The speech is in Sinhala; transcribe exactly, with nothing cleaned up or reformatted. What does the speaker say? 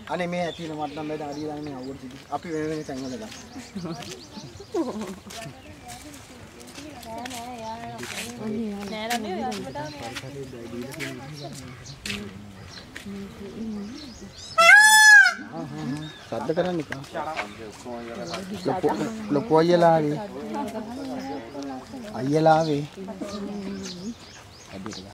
අනේ මේ ඇතින මට නම් බෑ අඩිය දාන්නේ අවුරුදු තිබි. අපි වෙන වෙන තැන් වල දාන්න. නෑ නෑ නෑ යාළුවට සද්ද කරන්න එපා. ලොකු අයියලා ආවේ. අයියලා ආවේ.